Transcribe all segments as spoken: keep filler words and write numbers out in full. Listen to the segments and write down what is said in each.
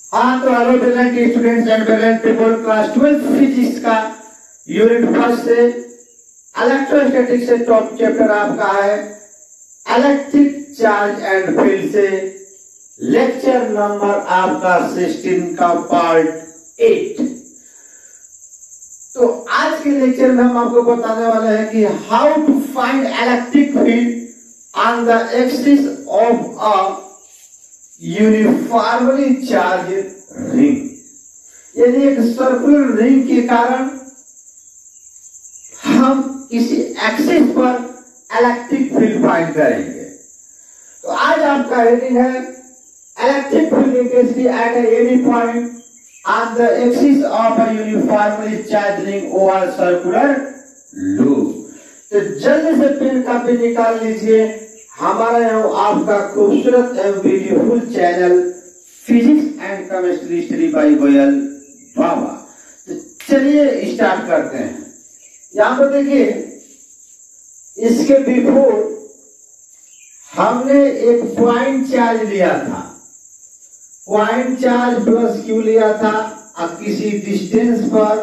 हाँ तो hello brilliant students and brilliant people, class twelfth physics का यूनिट फर्स्ट से इलेक्ट्रोस्टैटिक्स से टॉप चैप्टर आपका है इलेक्ट्रिक चार्ज एंड फील्ड से लेक्चर नंबर आपका सिक्सटीन का पार्ट एट। तो आज के लेक्चर में हम आपको बताने वाले हैं कि how to find electric field on the axis of a uniformly charge ring. यदि एक सर्कुलर रिंग के कारण हम किसी एक्सिस पर इलेक्ट्रिक फील्ड फाइंड करेंगे। तो आज आपका हेडिंग है electric field intensity at any point on the axis of a uniformly charge ring over circular loop. तो जल्दी से पेन कापी निकाल लीजिए। हमारा यहाँ आपका खूबसूरत एवं beautiful channel physics and chemistry study by Goyal Baba. तो चलिए स्टार्ट करते हैं। यहाँ पर देखिए, इसके बिफोर हमने एक पॉइंट चार्ज लिया था, पॉइंट चार्ज प्लस क्यू लिया था। अब किसी डिस्टेंस पर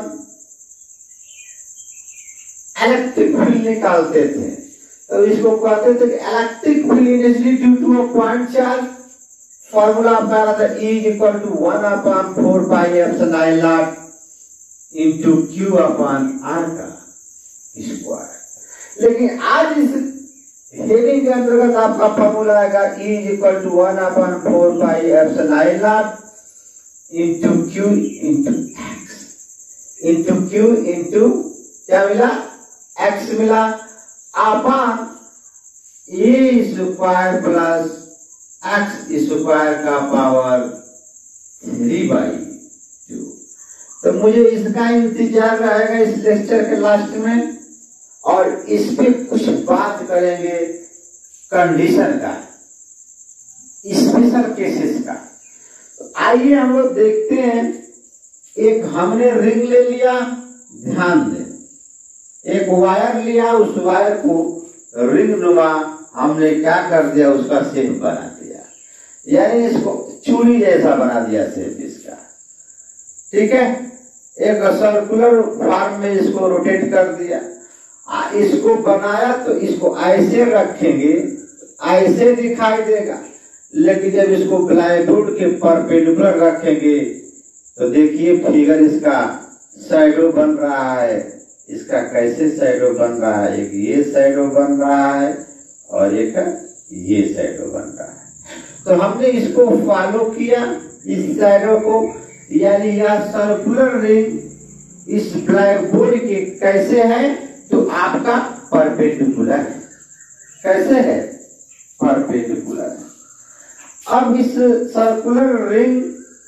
इलेक्ट्रिक फील्ड निकालते थे तो इसको कहते थे कि electric field intensity due to a point charge. Formula आपका आता था E is equal to one upon four pi epsilon not into Q upon R का स्क्वायर। लेकिन आज इस हेडिंग के अंतर्गत आपका फॉर्मूला आएगा E is equal to one upon four pi epsilon not into Q into X into Q into क्या मिला, X मिला, upon A square plus X square का पावर थ्री बाई टू। तो मुझे इसका इंतजार रहेगा इस लेक्चर के लास्ट में, और इस पे कुछ बात करेंगे कंडीशन का, स्पेशल केसेस का। तो आइए हम लोग देखते हैं। एक हमने रिंग ले लिया, ध्यान दें, एक वायर लिया, उस वायर को रिंग नुमा हमने क्या कर दिया, उसका शेप बना दिया, यानी इसको चूड़ी जैसा बना दिया शेप इसका, ठीक है। एक सर्कुलर फॉर्म में इसको रोटेट कर दिया। आ, इसको बनाया तो इसको ऐसे रखेंगे, ऐसे दिखाई देगा, लेकिन जब इसको ब्लैकबोर्ड के परपेंडिकुलर रखेंगे तो देखिए फिगर इसका शैडो बन रहा है। इसका कैसे शैडो बन रहा है, एक ये शैडो बन रहा है और एक ये शैडो बन रहा है। तो हमने इसको फॉलो किया, इस शैडो को, यानी यह सर्कुलर रिंग इस ब्लैक बोर्ड के कैसे है, तो आपका परपेंडिकुलर है। कैसे है, परपेंडिकुलर है। अब इस सर्कुलर रिंग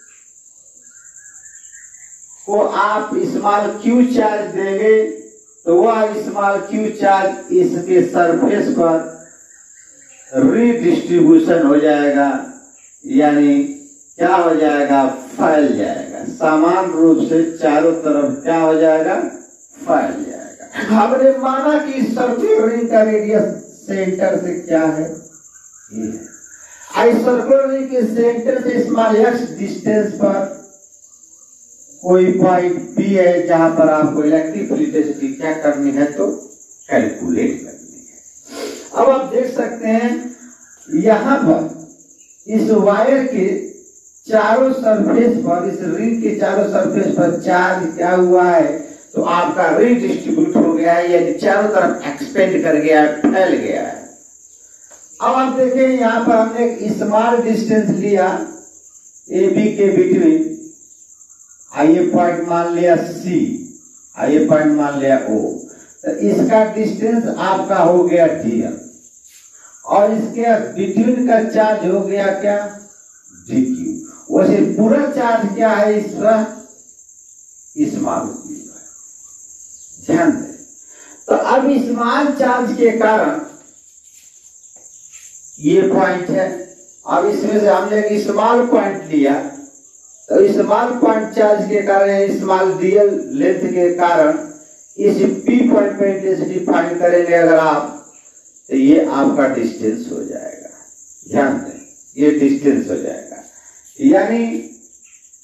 को आप स्मॉल क्यू चार्ज देंगे तो वह स्मॉल क्यू चार्ज इसके सरफेस पर रीडिस्ट्रीब्यूशन हो जाएगा, यानी क्या हो जाएगा, फैल जाएगा, समान रूप से चारों तरफ क्या हो जाएगा, फैल जाएगा। हमने माना कि सर्कुलर रिंग का रेडियस सेंटर से क्या है, ये है। सर्कुलर रिंग के सेंटर से स्मॉल एक्स डिस्टेंस पर कोई पॉइंट P है जहां पर आपको इलेक्ट्रिक फील्ड इंटेंसिटी क्या करनी है, तो कैलकुलेट करनी है। अब आप देख सकते हैं यहां पर इस वायर के चारों सरफेस पर, इस रिंग के चारों सरफेस पर चार्ज क्या हुआ है, तो आपका रीडिस्ट्रीब्यूट हो गया है, यानी चारों तरफ एक्सपेंड कर गया है, फैल गया है। अब आप देखें यहां पर हमने एक स्मॉल डिस्टेंस लिया ए बी के बिटवीन, आइए पॉइंट मान लिया C, आइए पॉइंट मान लिया O। तो इसका डिस्टेंस आपका हो गया dl, और इसके बिटवीन का चार्ज हो गया क्या, dq। वैसे पूरा चार्ज क्या है इसका, स्मॉल q है, ध्यान दें। तो अब स्मॉल चार्ज के कारण ये पॉइंट है, अब इसमें से हमने एक स्मॉल पॉइंट लिया, तो स्मॉल पॉइंट चार्ज के कारण, स्मॉल डीएल लेंथ के कारण इस P पॉइंट पे इंटेंसिटी फाइंड करेंगे अगर आप, तो ये आपका डिस्टेंस हो जाएगा। ध्यान दें, ये डिस्टेंस हो जाएगा, यानी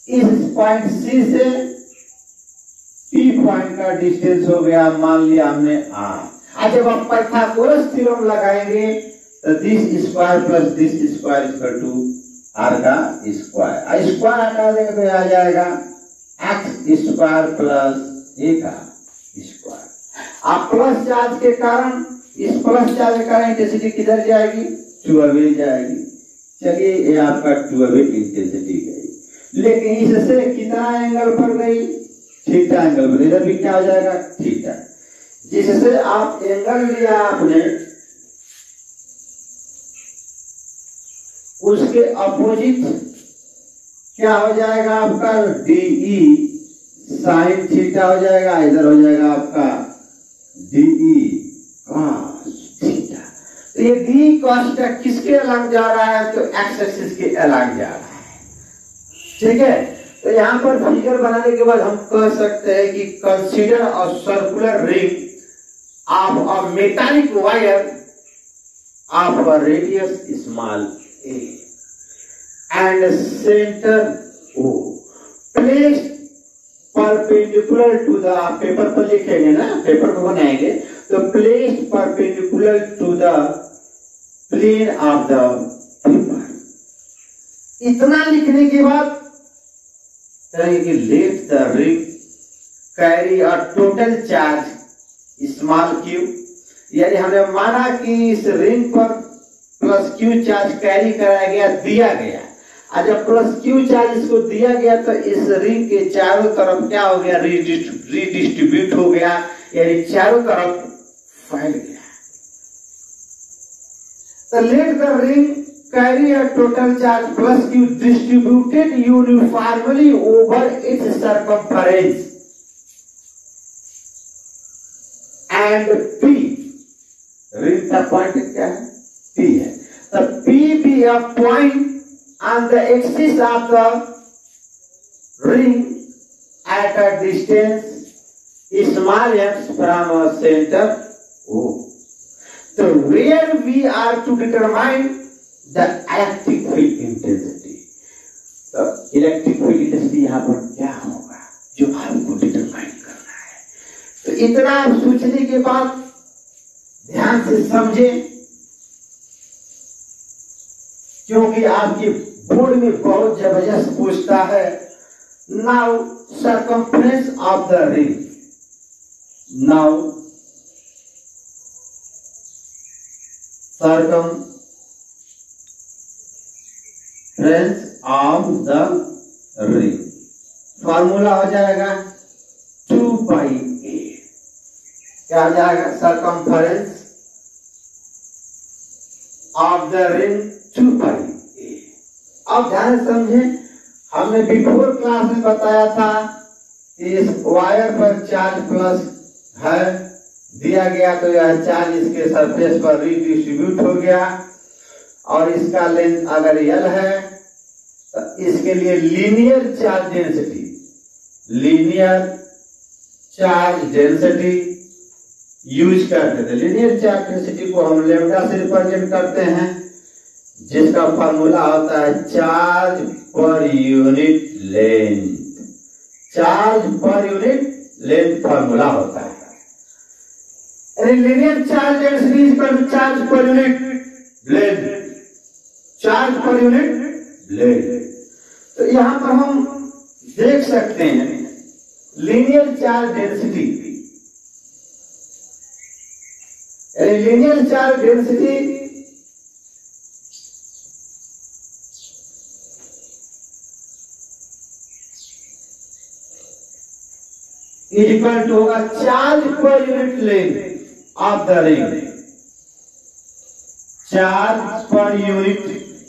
इस पॉइंट सी से पी पॉइंट का डिस्टेंस हो गया, मान लिया हमने आर। आज जब आप पाइथागोरस थ्योरम लगाएंगे तो this square plus this square equal to r का स्क्वायर, स्क्वायर हटा देंगे तो आ जाएगा एक्स स्क्वायर प्लस ए का स्क्वायर। आप प्लस चार्ज के कारण, इस प्लस चार्ज के कारण इंटेंसिटी किधर जाएगी, टू अवे जाएगी। चलिए ये आपका टू अवे इंटेंसिटी गई, लेकिन इससे कितना एंगल पर गई, थीटा एंगल पर। इधर भी क्या हो जाएगा, थीटा। जिससे आप एंगल लिया आपने, उसके अपोजिट क्या हो जाएगा आपका, डीई साइन थीटा हो जाएगा। इधर हो जाएगा आपका डीई कॉस थीटा। तो ये डी कॉस थीटा किसके अलग जा रहा है, तो एक्स एक्सिस के अलग जा रहा है। ठीक है, तो यहाँ पर फिगर बनाने के बाद हम कह सकते हैं कि consider a circular ring of a metallic wire of a radius small a and center O placed perpendicular to the, paper पर लिखेंगे ना, पेपर पर बनाएंगे तो placed perpendicular to the plane of the paper। इतना लिखने के बाद कहेंगे कि let the ring carry a total charge small q, यानी हमने माना कि इस रिंग पर प्लस क्यू चार्ज कैरी कराया गया, दिया गया। और जब प्लस क्यू चार्ज इसको दिया गया तो इस रिंग के चारों तरफ क्या हो गया, रीडिस्ट्रीब्यूट हो गया, यानी चारों तरफ फैल गया। तो let the ring carry a total charge plus Q distributed uniformly over its circumference and P, ring का पॉइंट क्या है, पी है। तो P be a point on the axis of the ring at a distance small x from a center O. So where we are to determine the electric field intensity. तो electric field intensity यहाँ पर क्या होगा जो आपको determine करना है। तो इतना आप सोचने के बाद ध्यान से समझे, क्योंकि आपकी बोर्ड में बहुत जबरदस्त पूछता है। Now circumference of the ring, now circumference of the ring, formula हो जाएगा टू पाई ए। क्या हो जाएगा, circumference of the ring two pi. अब ध्यान समझे, हमने बिफोर क्लास में बताया था कि इस वायर पर चार्ज प्लस है, दिया गया तो यह चार्ज इसके सरफेस पर रीडिस्ट्रीब्यूट हो गया, और इसका लेंथ अगर एल है तो इसके लिए linear charge density, linear charge density use करते थे। लीनियर चार्ज डेंसिटी को हम लैम्डा से रिप्रेजेंट करते हैं, जिसका फॉर्मूला होता है charge per unit length, charge per unit length formula होता है। Linear charge density equal to charge per unit length, charge per unit length. तो यहां पर हम देख सकते हैं linear charge density, linear charge density equal to होगा charge per unit length of the ring, charge per unit,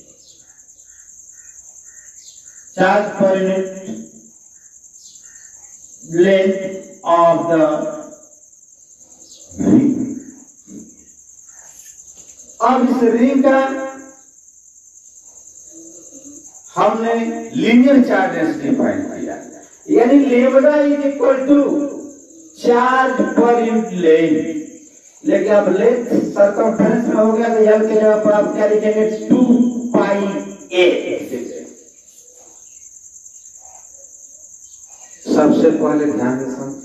charge per unit length of the ring. अब इस रिंग का हमने लीनियर चार्ज डेंसिटी फाइंड किया, यानी lambda is equal to charge per unit length. लेकिन अब length circumference में हो गया तो एल के जगह पर आप क्या लिखेंगे, टू पाई ए। सबसे पहले ध्यान से समझें,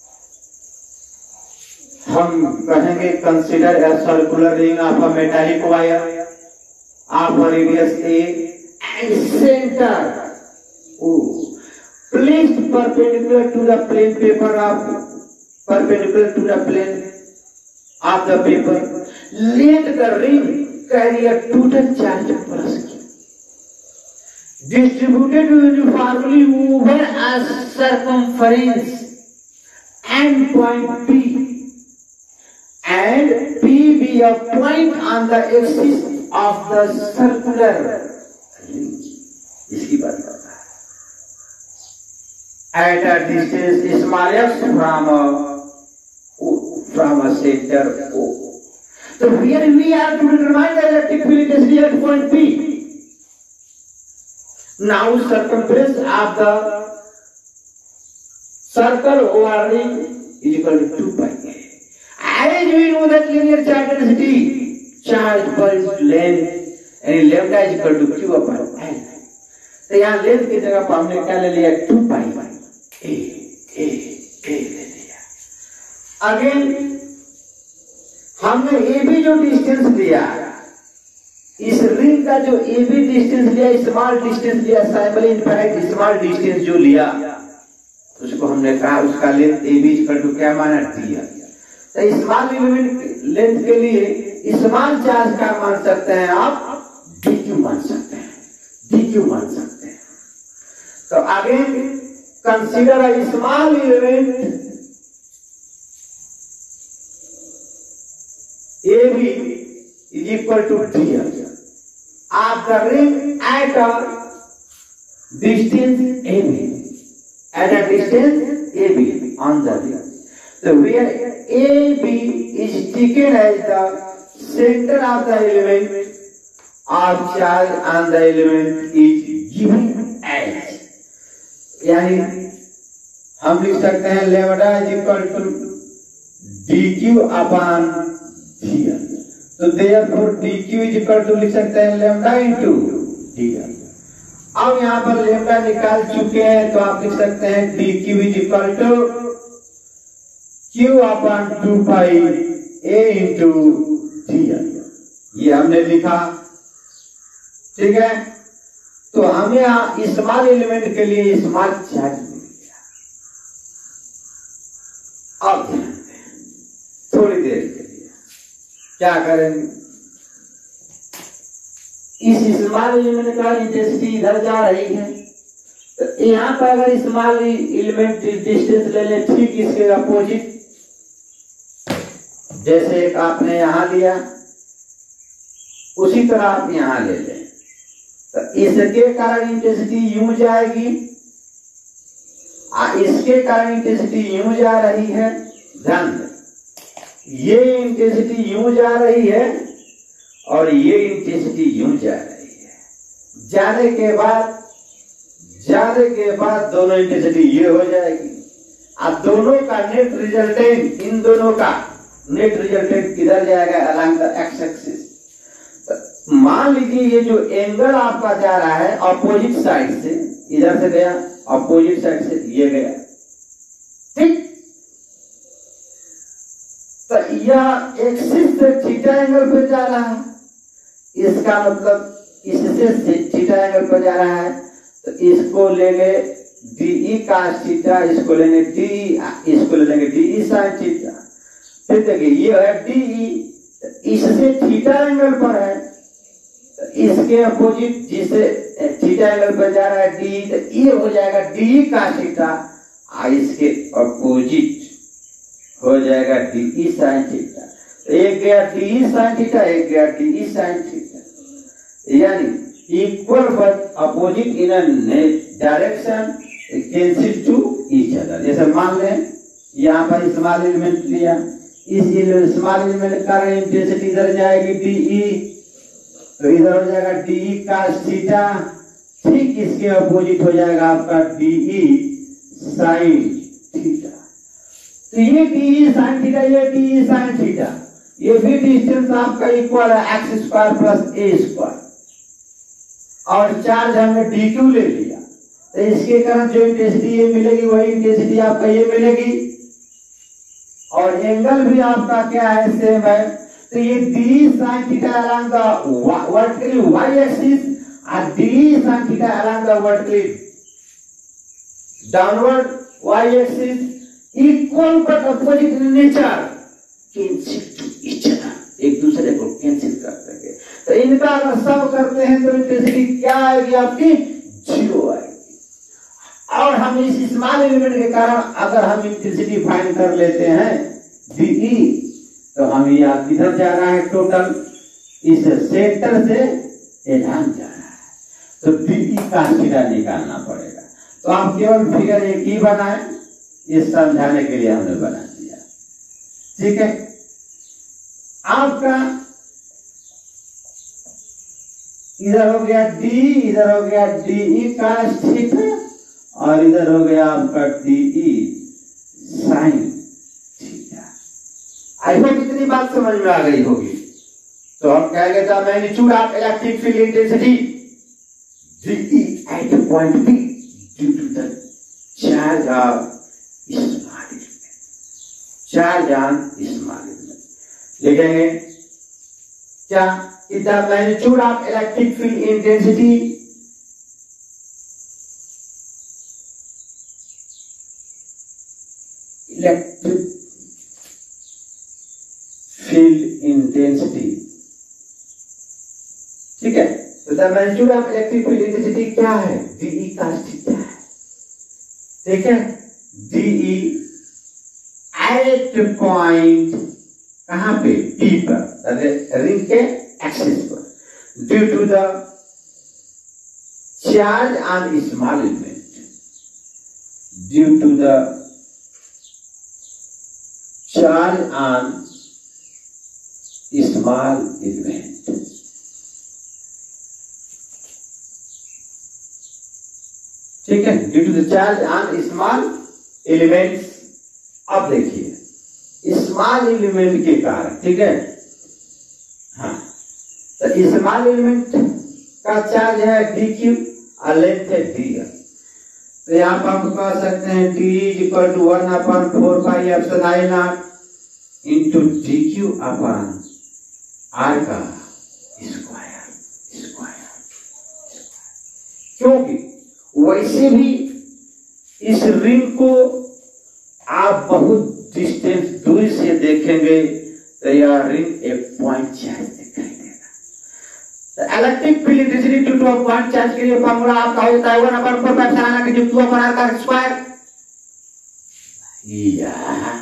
हम कहेंगे consider a circular ring of a metallic wire of radius a and centre O placed perpendicular to the plane paper of perpendicular to the plane of the paper. Let the ring carry a total charge plus Q, distributed uniformly over a circumference and point P, and P be a point on the axis of the circular ring. इसकी बात कर रहा है। At a distance smallest from a from a center O. So here we have to determine the electric field intensity at point P. Now circumference of the circle or ring is equal to two pi a. As we know that linear charge density, charge per length and lambda is equal to q upon l. तो यहाँ length की जगह पर हमने क्या ले लिया, to pi ए ए ए ले लिया। अगेन हमने ए बी जो डिस्टेंस लिया, इस रिंग का जो ए बी डिस्टेंस लिया, स्मॉल डिस्टेंस लिया, साइमल इनफाइनाइट स्मॉल डिस्टेंस जो लिया, उसको हमने कहा उसका length A B equal to क्या माना, डी। तो स्मॉल एलिमेंट लेंथ के लिए स्मॉल चार्ज का मान सकते हैं आप, डी क्यू मान सकते हैं, डी क्यू मान सकते हैं। तो आगे consider a small element A B is equal to d of the ring at a distance A B, at a distance A B on the ring. So where A B is taken as the center of the element of charge on the element is given as, यानी हम लिख सकते हैं lambda is equal to dq upon dl। तो therefore dq is equal to लिख सकते हैं lambda into dl। अब यहाँ पर lambda निकाल चुके हैं तो आप लिख सकते हैं dq is equal to Q upon two pi a into d. ये हमने लिखा, ठीक है। तो हमें स्मॉल एलिमेंट के लिए स्मॉल चार्ज मिल गया। अब ध्यान दें, थोड़ी देर के लिए क्या करेंगे, इस स्मॉल एलिमेंट का इंटेंसिटी इधर जा रही है, तो यहाँ पर अगर स्मॉल एलिमेंट डिस्टेंस ले ले, ठीक इसके अपोजिट, जैसे एक आपने यहां लिया उसी तरह आप यहां ले लें, तो इसके कारण इंटेंसिटी यूं जाएगी, इसके कारण इंटेंसिटी यूं जा रही है। ध्यान दें, ये इंटेंसिटी यूं जा रही है और ये इंटेंसिटी यूं जा रही है। जाने के बाद जाने के बाद दोनों इंटेंसिटी ये हो जाएगी। अब दोनों का नेट रिजल्टेंट, इन दोनों का नेट रिजल्टेंट किधर जाएगा, अलोंग द एक्स एक्सिस। तो मान लीजिए ये जो एंगल आपका जा रहा है अपोजिट साइड से, इधर से गया, अपोजिट साइड से ये गया, ठीक। तो यह एक्सिस से थीटा एंगल पे जा रहा है, इसका मतलब इससे थीटा एंगल पे जा रहा है। तो इसको लेंगे डी cos थीटा, इसको लेंगे डी, इसको लेंगे डी sin थीटा। फिर देखिए ये है डी, इससे थीटा एंगल पर है, तो इसके अपोजिट जिसे थीटा एंगल पर जा रहा है डी, तो ये हो जाएगा डी cos थीटा, और इसके अपोजिट हो जाएगा डी sin थीटा। एक गया डी sin थीटा, एक गया डी sin थीटा, यानी equal but opposite in a direction cancel to each other. जैसे मान लें यहाँ पर स्मॉल एलिमेंट लिया, इस स्मॉल एलिमेंट का इंटेंसिटी इधर जाएगी डी, तो इधर हो जाएगा डी cos थीटा, ठीक इसके अपोजिट हो जाएगा आपका डी sin थीटा। तो ये डी sin थीटा, ये डी sin थीटा, ये भी डिस्टेंस आपका इक्वल है x square plus a square, और चार्ज हमने डी क्यू ले लिया। तो इसके कारण जो इंटेंसिटी ये मिलेगी वही इंटेंसिटी आपका ये मिलेगी, और एंगल भी आपका क्या है, सेम है। तो ये d sine theta along the vertically y axis और d sine theta along the vertically downward y axis equal but opposite in nature, cancel to each other, एक दूसरे को कैंसिल कर देंगे। तो इनका अगर सब करते हैं तो इंटेंसिटी क्या आएगी आपकी, जीरो आएगी। और हम इस स्मॉल एलिमेंट के कारण अगर हम इंटेंसिटी फाइंड कर लेते हैं डीई, तो हम यह किधर जा रहा है, टोटल इस सेंटर से एलान जा रहा है, तो डीई का सीधा निकालना पड़ेगा। तो आप केवल फिगर एक ही बनाए, इस समझाने के लिए हमने बना दिया, ठीक है। आपका इधर हो गया डी, इधर हो गया डीई का थीटा, और इधर हो गया आपका d E sine theta. I hope इतनी बात समझ में आ गई होगी। तो हम कहेंगे the magnitude of electric field intensity d E at point B due to the charge of small element, charge on small element. लिखेंगे क्या, the magnitude of electric field intensity electric field intensity, ठीक है। तो the magnitude of electric field intensity क्या है, DE cos theta है, ठीक है। डीई एट पॉइंट कहां पे, डी पर, रिंग के एक्सिस पर, due to the charge on small element, due to the charge on small element. ठीक है, due to the charge on small elements. अब देखिए स्मॉल एलिमेंट के कारण, ठीक है, हाँ, तो स्मॉल एलिमेंट का चार्ज है डी क्यू और लेंथ है डी एल। तो यहाँ पर आप कह सकते हैं d is equal to one upon four pi epsilon i naught into d Q upon r का स्क्वायर स्क्वायर। क्योंकि वैसे भी इस रिंग को आप बहुत डिस्टेंस दूर से देखेंगे तो यह रिंग एक पॉइंट चार्ज दिखाई देगा। Electric field intensity two two point charge के लिए फार्मूला आपका होता है one upon four pi epsilon i naught into Q upon r का स्क्वायर। या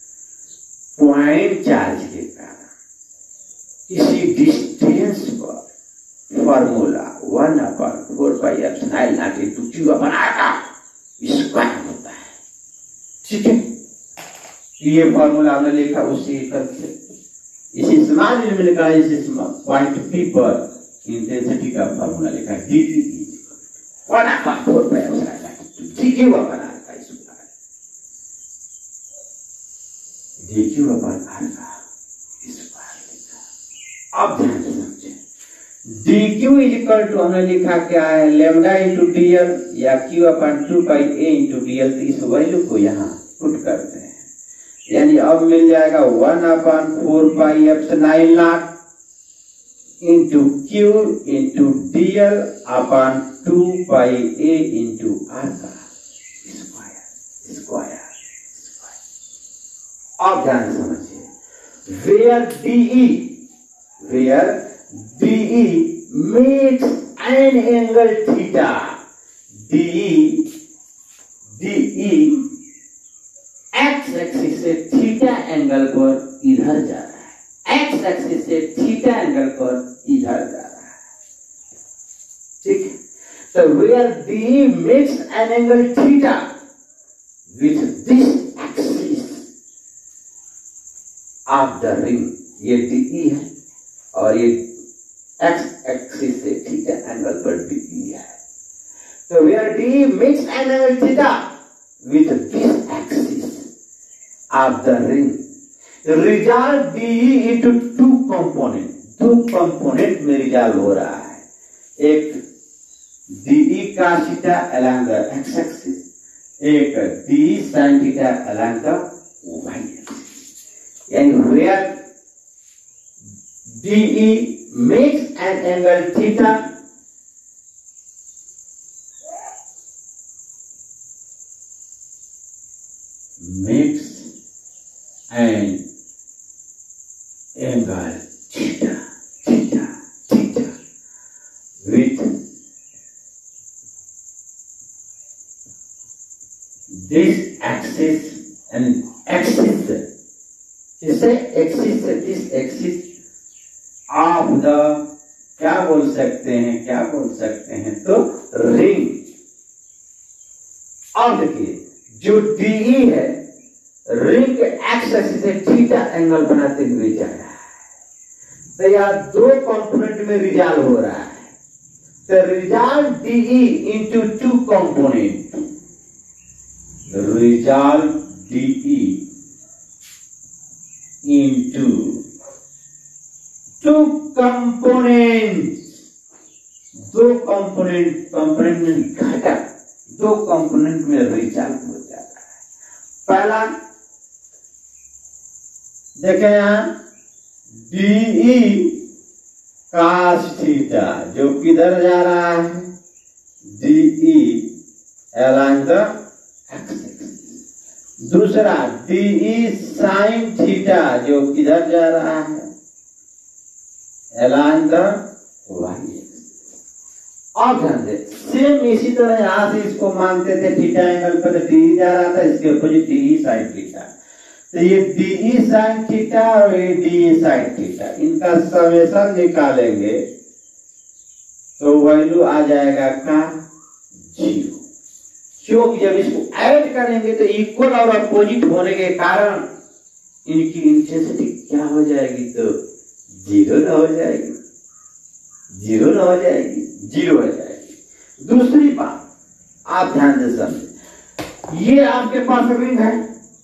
पॉइंट चार्ज के कारण किसी डिस्टेंस पर formula one upon four pi epsilon i naught into Q upon r का स्क्वायर होता है। ठीक है, ये फॉर्मूला हमने लिखा उसी से इसी स्मॉल एलिमेंट का इस पॉइंट पी पर इंटेंसिटी का फॉर्मूला लिखा है d one upon four pi epsilon d Q upon r का square, d Q upon r का स्क्वायर लिखा। अब ध्यान से समझें, d Q is equal to हमने लिखा क्या है लेमडा इंटू डी एल या Q upon two pi a into d l. तो इस वैल्यू को यहाँ पुट करते हैं, यानी अब मिल जाएगा one upon four pi epsilon naught into Q into d l upon two pi a into r का स्क्वायर स्क्वायर स्क्वायर। अब ध्यान समझिए, where d E where d E makes an angle theta, d E d E x axis से theta angle पर इधर जा रहा है, एक्स एक्सिस से थीटा एंगल पर इधर जा रहा है। ठीक है, तो where d makes an angle theta with this axis of the ring, ये डीई है और ये एक्स एक्सिस से थीटा एंगल पर डीई है। तो where d makes an angle theta with this axis of the ring, resolve D into two component, दो component में रिजॉल्व हो रहा है, एक d cos theta along the x axis, एक d sin theta along the y axis। यानी where d makes an angle theta makes an angle theta theta theta with this axis and axis, जिसे axis this axis of the क्या बोल सकते हैं क्या बोल सकते हैं तो रिंग। अब देखिए जो डी है रिंग के एक्स एक्सिस से थीटा एंगल बनाते हुए जा रहा है, तो यह दो कंपोनेंट में रिजॉल्व हो रहा है। तो resolve d into two component, resolve d into two component, दो कंपोनेंट कंपोनेंट में घटक, दो कंपोनेंट में रिजॉल्व हो जाता है। पहला देखें यहां डी cos थीटा जो किधर जा रहा है d along the x axis। दूसरा डी sin थीटा जो किधर जा रहा है along the y axis। अब ध्यान दे सेम इसी तरह यहां से इसको मानते थे थीटा एंगल पर डी जा रहा था, इसके अपोजिट डी sin थीटा, तो ये डी sin थीटा और ये डी sin थीटा, इनका समेशन निकालेंगे तो वैल्यू आ जाएगा का जीरो, क्योंकि जब इसको ऐड करेंगे तो इक्वल और अपोजिट होने के कारण इनकी इंटेंसिटी क्या हो जाएगी तो जीरो ना हो जाएगी, जीरो ना हो जाएगी, जीरो हो जाएगी। दूसरी बात आप ध्यान से समझे, ये आपके पास रिंग है,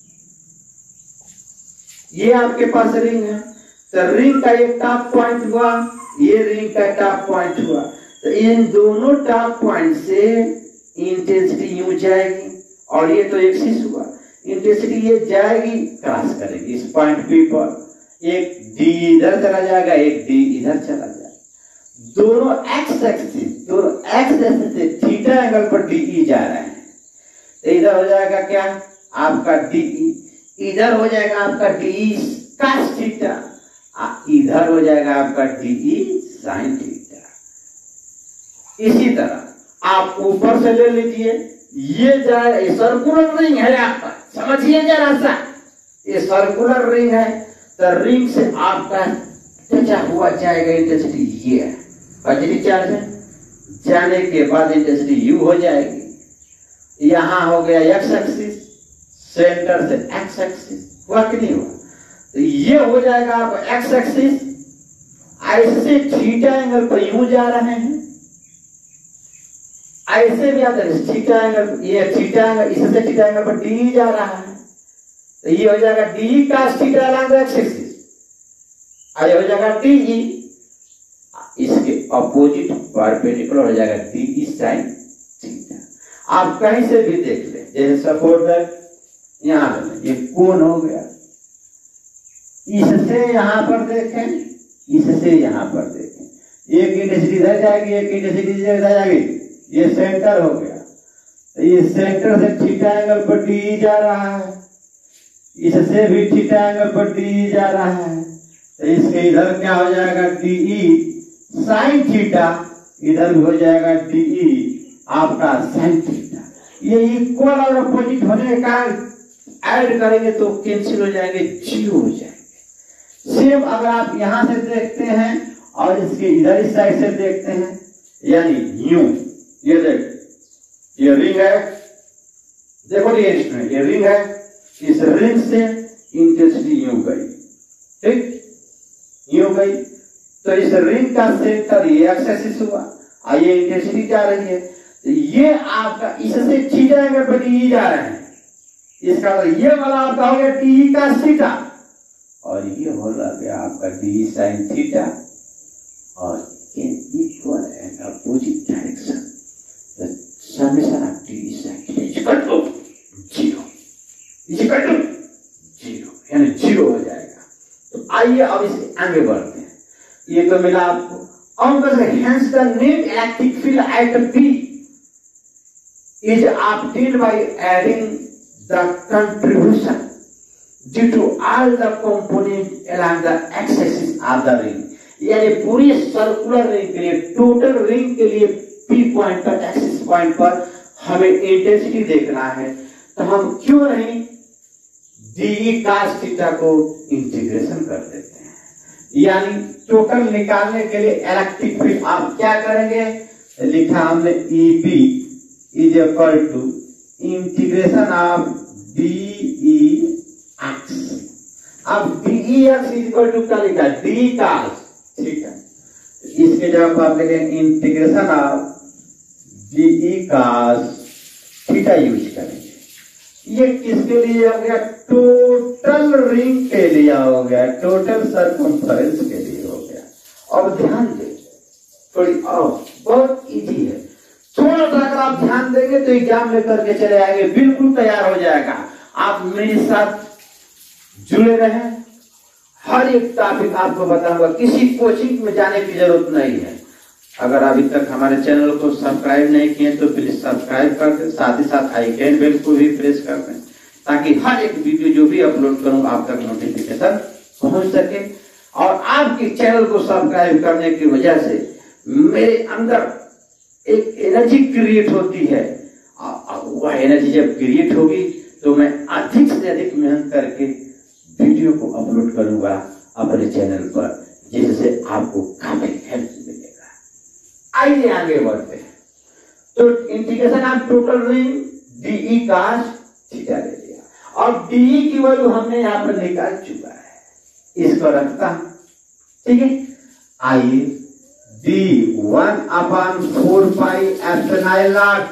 ये आपके पास रिंग है, तो रिंग का एक टॉप पॉइंट हुआ, ये रिंग का टॉप पॉइंट हुआ, तो इन दोनों टॉप पॉइंट से इंटेंसिटी यूं जाएगी और ये तो एक्सिस हुआ, इंटेंसिटी ये जाएगी क्रॉस करेगी इस पॉइंट पी पर, एक डी इधर चला जाएगा एक डी इधर चला जाएगा, दोनों एक्स एक्सिस दोनों एक्स एक्सिस से थीटा एंगल पर डी जा रहे हैं, तो इधर हो जाएगा क्या आपका डी, इधर हो जाएगा आपका डी cos थीटा, इधर हो जाएगा आपका डी sin थीटा। इसी तरह आप ऊपर से ले लीजिए, ये जाए सर्कुलर रिंग है आपका, समझिए जरा सा, ये सर्कुलर रिंग है, तो रिंग से आपका टचा हुआ जाएगा इंटेंसिटी ये है, पॉजिटिव चार्ज है, जाने के बाद इंटेंसिटी यू हो जाएगी, यहां हो गया एक्स एक्सिस, सेंटर से एक्स एक्सिस हुआ कि नहीं हुआ, तो ये हो जाएगा आप एक्स एक्सिस, ऐसे थीटा एंगल पर यूं जा रहे हैं, ऐसे भी आता है थीटा एंगल, ये थीटा एंगल इससे थीटा एंगल पर डी जा रहा है, तो ये हो जाएगा d cos theta along the x axis, और ये हो जाएगा डी, इसके अपोजिट परपेंडिकुलर हो जाएगा डी sin थीटा। आप कहीं से भी देख लें, जैसे सपोर्ट दैट यहां ये कोण हो गया, इससे यहां पर देखें, इससे यहां पर देखें, एक इंटेंसिटी इधर जाएगी एक इंटेंसिटी इधर जाएगी, ये सेंटर हो गया, तो ये सेंटर से थीटा एंगल पर डी जा रहा है, इससे भी थीटा एंगल पर डी जा रहा है, तो इसके इधर क्या हो जाएगा डी sin थीटा, इधर भी हो जाएगा डी आपका sin थीटा, ये इक्वल और अपोजिट होने के कारण ऐड करेंगे तो कैंसिल हो जाएंगे, जीरो हो जाएंगे। सेम अगर आप यहां से देखते हैं और इसके इधर इस साइड से देखते हैं, यानी यूं, ये देख ये रिंग है, देखो ये इंस्ट्रूमेंट, ये रिंग है, इस रिंग से इंटेंसिटी यूं गई, ठीक यूं गई, तो इस रिंग का सेंटर ये एक्स एक्सिस हुआ और ये इंटेंसिटी जा रही है, तो ये आपका इससे थीटा एंगल पर डी जा रहे हैं, इसका ये वाला आपका हो गया डी cos थीटा और ये हो गया आपका डी sin थीटा, और in equal and opposite direction summation of d is equal to zero, is equal to zero, यानी जीरो हो जाएगा। तो आइए अब इसे आगे बढ़ते हैं। ये तो मिला आपको। अब hence the net electric field at B is obtained by adding the contribution due to all the components along the x-axis of the ring। यानी पूरी सर्कुलर रिंग के लिए, टोटल रिंग के लिए पी पॉइंट पर, एक्सिस पॉइंट पर हमें intensity देखना है, तो हम क्यों नहीं डी cos थीटा को इंटीग्रेशन कर देते हैं। यानी टोटल निकालने के लिए इलेक्ट्रिक फील्ड आप क्या करेंगे, लिखा हमने E B is equal to integration of dEx। अब dEx is equal to क्या लिखा, d cos, ठीक है, इसके जवाब आप लिखेंगे integration of de cos theta use करेंगे। ये किसके लिए हो गया, टोटल रिंग के लिए हो गया, टोटल सरकमफेरेंस के लिए हो गया। अब ध्यान दें थोड़ी, और बहुत इजी है, थोड़ा सा अगर आप ध्यान देंगे तो एग्जाम में करके चले आएंगे, बिल्कुल तैयार हो जाएगा। आप मेरे साथ जुड़े रहें, हर एक टॉपिक आपको बताऊंगा, किसी कोचिंग में जाने की जरूरत नहीं है। अगर अभी तक हमारे चैनल को सब्सक्राइब नहीं किए तो प्लीज सब्सक्राइब कर दें, साथ ही साथ आइकन बेल को भी प्रेस कर दें, ताकि हर एक वीडियो जो भी अपलोड करूं आप तक नोटिफिकेशन पहुंच सके। और आपके चैनल को सब्सक्राइब करने की वजह से मेरे अंदर एक एनर्जी क्रिएट होती है, वह एनर्जी जब क्रिएट होगी तो मैं अधिक से अधिक मेहनत करके वीडियो को अपलोड करूंगा अपने चैनल पर, जिससे आपको काफी हेल्प मिलेगा। आइए आगे बढ़ते हैं। तो integration of total ring d cos theta ले लिया, और डी की वैल्यू हमने यहाँ पर निकाल चुका है, इसको रखता हूं, ठीक है। आइए d one upon four pi epsilon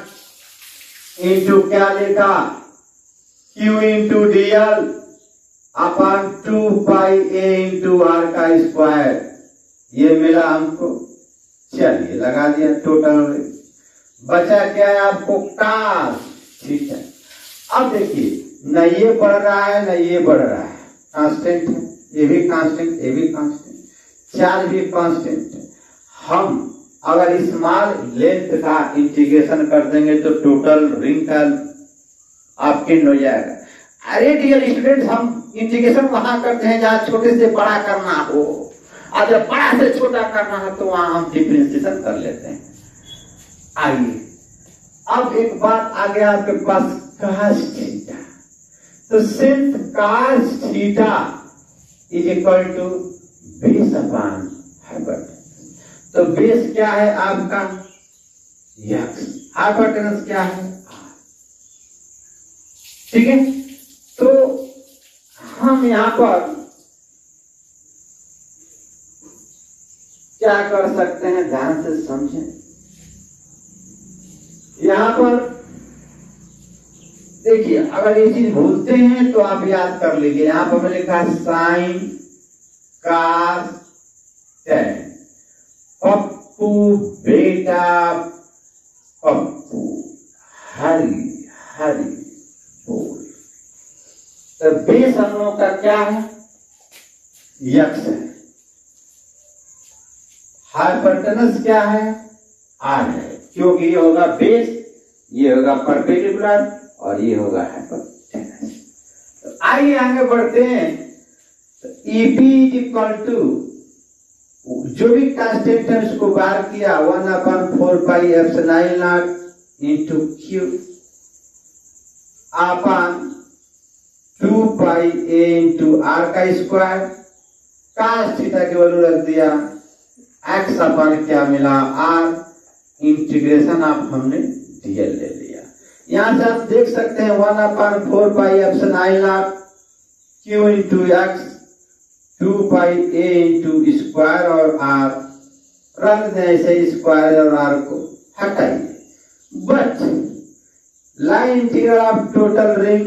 naught into क्या लिखा, Q into d l upon two pi a into r का स्क्वायर, ये मिला हमको। चलिए लगा दिया टोटल में, बचा क्या है आपको, cos, ठीक है। अब देखिए न ये बढ़ रहा है न ये बढ़ रहा है, कांस्टेंट है, ये भी कांस्टेंट, ये भी कांस्टेंट, चार भी कांस्टेंट है। हम अगर स्मॉल लेंथ का इंटीग्रेशन कर देंगे तो टोटल रिंग का आपके हो जाएगा। अरे डियर स्टूडेंट्स, हम इंटीग्रेशन वहां करते हैं जहां छोटे से बड़ा करना हो, और जब बड़ा से छोटा करना है तो वहां हम डिफरेंशिएशन कर लेते हैं। आइए अब एक बात आ गया आपके पास, cos थीटा। तो since cos theta is equal to base upon hypotenuse. तो बेस क्या है आपका x, हाइपोटेनस क्या है r, ठीक है। तो हम यहां पर क्या कर सकते हैं, ध्यान से समझें। यहां पर देखिए, अगर ये चीज भूलते हैं तो आप याद कर लीजिए। यहां पर मैंने लिखा साइन कॉस टेन, पप्पू बेटा पप्पू हरी हरी बोल। तो बेस हम लोगों का क्या है, यक्स है, हाइपोटेनस क्या है, आर है, क्योंकि ये होगा बेस, ये होगा परपेंडिकुलर और ये होगा हाइपोटेनस। तो आइए आगे बढ़ते हैं। E P is equal to, जो भी कांस्टेंट है उसको बाहर किया, one upon four pi epsilon naught into Q upon two pi a into r का स्क्वायर, cos थीटा की वैल्यू रख दिया, x अपॉन क्या मिला r, इंटीग्रेशन आप हमने डीएल ले लिया। यहां से आप देख सकते हैं one upon four pi epsilon naught Q into x, two pi a into square और आर रख दें ऐसे, स्क्वायर और आर को हटाइए। But line integral of total ring,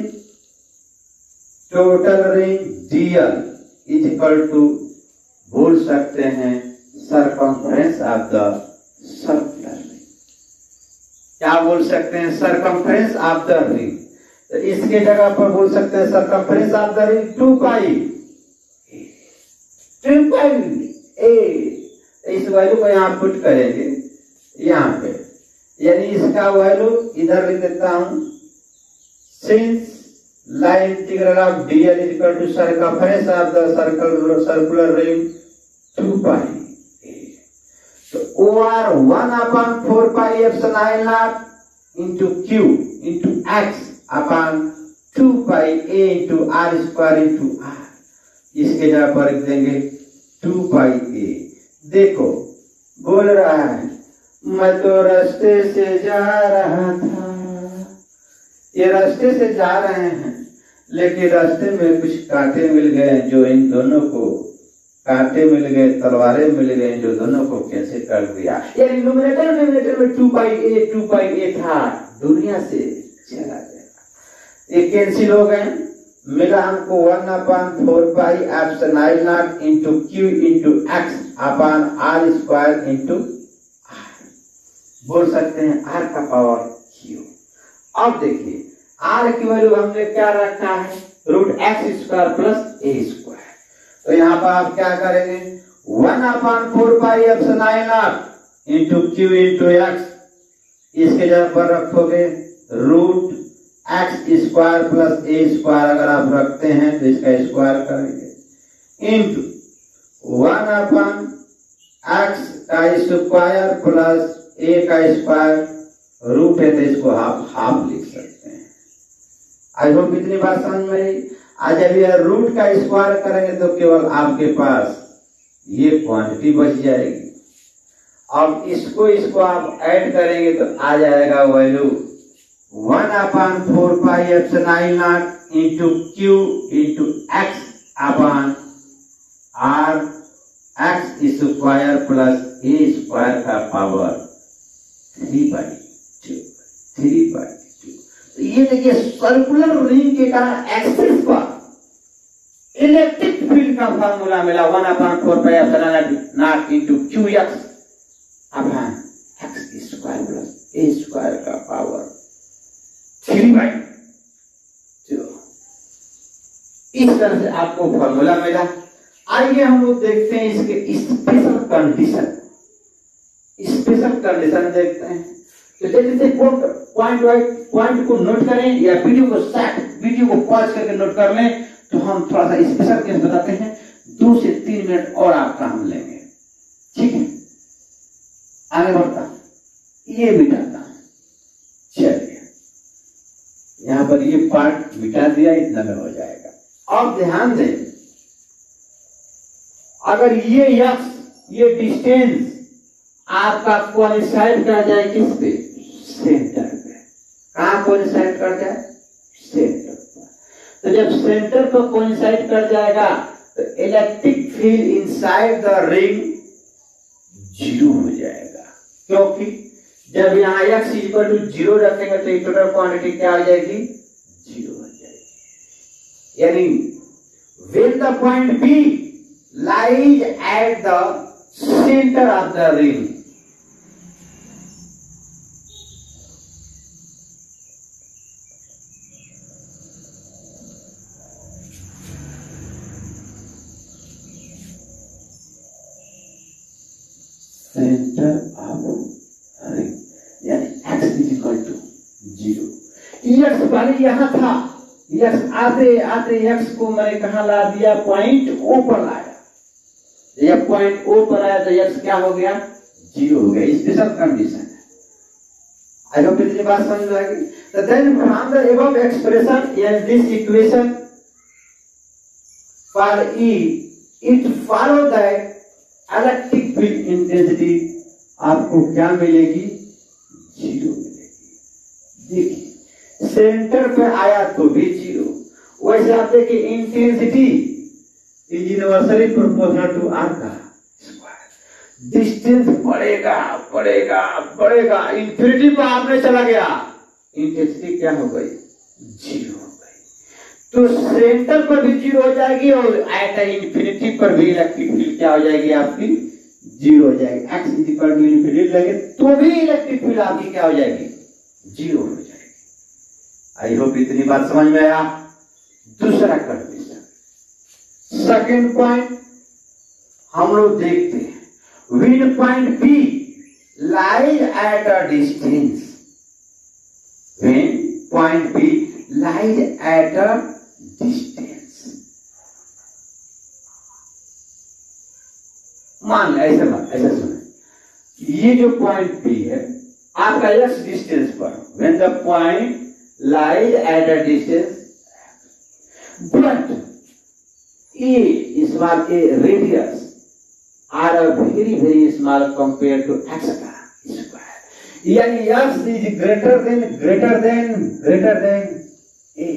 total ring dl is equal to, बोल सकते हैं, circumference of the circular ring. क्या बोल सकते हैं, सरकमफ्रेंस ऑफ द रिंग। तो इसके जगह पर बोल सकते हैं circumference of the ring two pi two pi a. इस वैल्यू को यहाँ पुट करेंगे यहाँ पे, यानी इसका वैल्यू इधर लिख देता हूं, since line integral of dl is equal to circumference of the circle circular ring two pi. तो or one upon four pi epsilon naught into Q into x upon two pi a into r square into r. इसके जगह पर लिख देंगे to pi ए। देखो बोल रहा है मैं तो रास्ते से जा रहा था, ये रास्ते से जा रहे हैं लेकिन रास्ते में कुछ कांटे मिल गए जो इन दोनों को, कांटे मिल गए, तलवारें मिल गए जो दोनों को कैसे कर दिया। ये न्यूमरेटर डिनोमिनेटर में two pi a two pi a था, दुनिया से चला गया, ये कैंसिल हो गए, मिला हमको one upon four pi epsilon naught into Q into x upon r square into r. बोल सकते हैं आर का पावर क्यू। अब देखिए आर की वैल्यू हमने क्या रखा है, root x square plus a square. तो यहाँ पर आप क्या करेंगे, one upon four pi epsilon naught into Q into x, इसके जगह पर रखोगे root x square plus a square. अगर आप रखते हैं तो इसका स्क्वायर करेंगे इंटू वन अपॉन एक्स का स्क्वायर प्लस ए का स्क्वायर, रूट है तो इसको हाफ हाफ लिख सकते हैं। आई होप इतनी बात समझ में आई। आज जब यह रूट का स्क्वायर करेंगे तो केवल आपके पास ये क्वांटिटी बच जाएगी। अब इसको इसको आप ऐड करेंगे तो आ जाएगा value one upon four pi epsilon naught into Q into x upon r x square plus a square का power three by two three by two. तो ये देखिए सर्कुलर रिंग के कारण एक्सिस पर इलेक्ट्रिक फील्ड का फार्मूला मिला, one upon four pi epsilon naught into Q x upon x square plus a square का पावर थ्री बाई टू। इस तरह से आपको फॉर्मूला मिला। आइए हम लोग देखते हैं इसके स्पेशल कंडीशन, स्पेशल कंडीशन देखते हैं। तो जैसे पॉइंट वाइज पॉइंट को नोट करें या वीडियो को सेट वीडियो को पॉज करके नोट कर लें, तो हम थोड़ा सा स्पेशल केस बताते हैं, दो से तीन मिनट और आपका हम लेंगे, ठीक है। आगे बढ़ता ये मिटाता है, चलिए यहां पर ये पार्ट मिटा दिया, इतना में हो जाएगा। अब ध्यान दें, अगर ये यक्स ये डिस्टेंस आपका कोइंसाइड कर जाए किस पे, सेंटर पे। कहां कोइंसाइड कर जाए, सेंटर पर। तो जब सेंटर पर कोइंसाइड कर जाएगा तो electric field inside the ring zero हो जाएगा, क्योंकि जब यहाँ x इक्वल टू जीरो रखेंगे तो टोटल क्वांटिटी क्या हो जाएगी, जीरो हो जाएगी। यानी when the point B lies at the center of the ring, center of ring, यानी x is equal to zero. x पहले यहाँ था, x आते आते x को मैंने कहा ला दिया, पॉइंट O पर लाया। जब पॉइंट O पर आया तो x क्या हो गया, जीरो हो गया। स्पेशल कंडीशन है। आई होप इतनी बात समझ में आएगी। तो then from the above expression in this equation for E, it follow that electric field intensity आपको क्या मिलेगी, जीरो मिलेगी। देखिए सेंटर पे आया तो भी जीरो, वैसे आप देखिए intensity is universally proportional to r का स्क्वायर। डिस्टेंस बढ़ेगा बढ़ेगा बढ़ेगा, इंफिनिटी पर आपने चला गया, इंटेंसिटी क्या हो गई, जीरो हो गई। तो सेंटर पर भी जीरो हो जाएगी और एट इंफिनिटी पर भी इलेक्ट्रिक फील्ड क्या हो जाएगी आपकी, जीरो हो जाएगी। एक्स इक्वल टू इंफिनिटी लगे तो भी इलेक्ट्रिक फील्ड आपकी क्या हो जाएगी, जीरो हो जाएगी। आई होप इतनी बात समझ में आया। दूसरा कंडीशन, सेकेंड पॉइंट हम लोग देखते हैं, when point P lies at a distance, when point P lies at a distance, मान लो ऐसे मान ऐसे सुने, ये जो पॉइंट P है आपका x डिस्टेंस पर, when the point lies at a distance but a small a radius are a very very small compared to x square, यानी x is greater than greater than greater than a।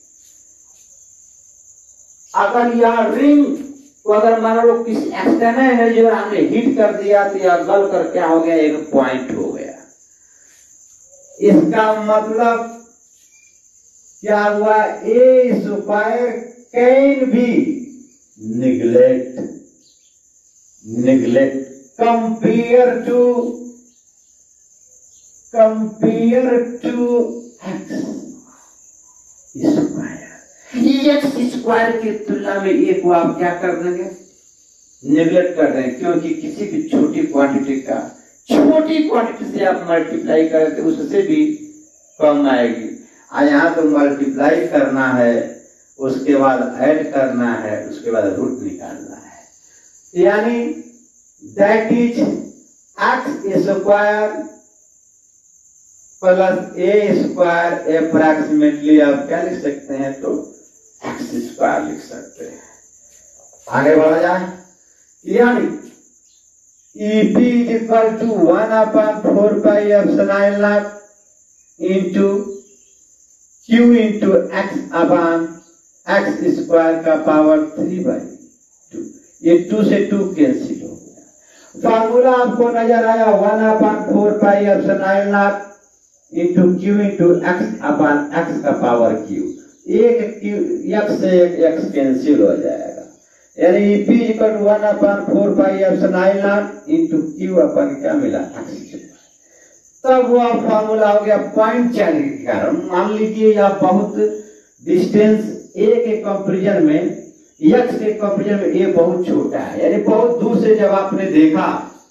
अगर यह ring को अगर मान लो किसी external energy और हमने hit कर दिया तो यह गल कर क्या हो गया, एक पॉइंट हो गया। इसका मतलब क्या हुआ, a square can be neglect neglect compare to compare to x square. X square की तुलना में एक को आप क्या कर देंगे, निगलेक्ट कर देंगे, क्योंकि किसी भी छोटी क्वांटिटी का छोटी क्वांटिटी से आप मल्टीप्लाई करते उससे भी कम आएगी। और यहाँ तो मल्टीप्लाई करना है, उसके बाद ऐड करना है, उसके बाद रूट निकालना है, यानी that is x square plus a square approximately आप क्या लिख सकते हैं, तो एक्स स्क्वायर लिख सकते हैं। आगे बढ़ा जाए, यानी E P is equal to one upon four pi epsilon naught into Q into x upon x square का पावर थ्री बाई टू, ये टू से टू कैंसिल हो गया। फार्मूला आपको नजर आया, one upon four pi epsilon naught into Q into x upon x का power Q, एक क्यू एक्स से एक एक्स कैंसिल हो जाएगा, यानी P equal to one upon four pi epsilon naught into Q upon क्या मिला, एक्स। तब वो फार्मूला हो गया पॉइंट चार्ज के कारण। मान लीजिए आप बहुत डिस्टेंस ए के कंपेरिजन में x के कंपेरिजन में a बहुत छोटा है, यानी बहुत दूर से जब आपने देखा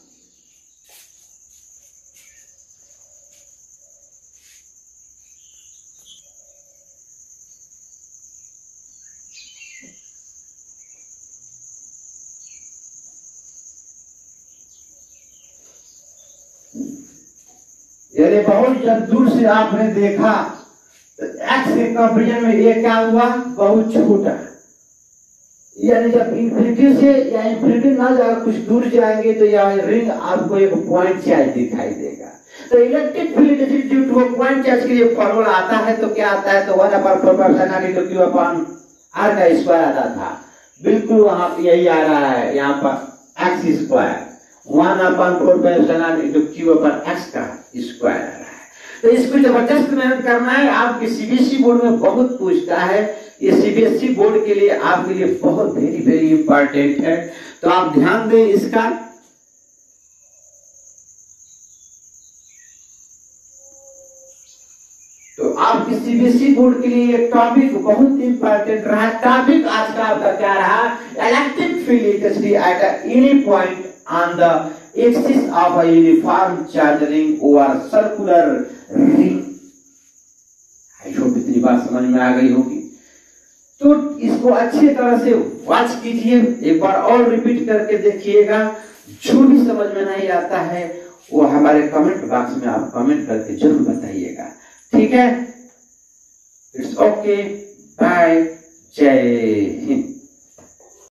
यानी बहुत जब दूर से आपने देखा तो x के कंपेरिजन में a क्या हुआ, बहुत छोटा। यानी जब इंफिनिटी से या इंफिनिटी ना जाकर कुछ दूर जाएंगे तो यह रिंग आपको एक पॉइंट चार्ज दिखाई देगा। तो electric field due to point charge के लिए फॉर्मूला आता है तो क्या आता है, तो one upon four pi epsilon not into Q upon r का स्क्वायर आता था, बिल्कुल वहां यही आ रहा है, यहाँ पर x square one upon four pi epsilon not into Q upon x का स्क्वायर आ रहा है। तो इसको जबरदस्त मेहनत करना है, आपके सीबीएसई बोर्ड में बहुत पूछता है, ये सीबीएसई बोर्ड के लिए आपके लिए बहुत वेरी वेरी इंपॉर्टेंट है, तो आप ध्यान दें इसका। तो आपके सीबीएसई बोर्ड के लिए ये टॉपिक बहुत इंपॉर्टेंट रहा। टॉपिक आज का आपका क्या रहा, electric field intensity at any point on the axis of a uniform charge ring over circular ring. I hope इतनी बात समझ में आ गई होगी। तो इसको अच्छी तरह से वॉच कीजिए, एक बार और रिपीट करके देखिएगा। जो भी समझ में नहीं आता है वो हमारे कमेंट बॉक्स में आप कमेंट करके जरूर बताइएगा, ठीक है। इट्स ओके, बाय, जय हिंद।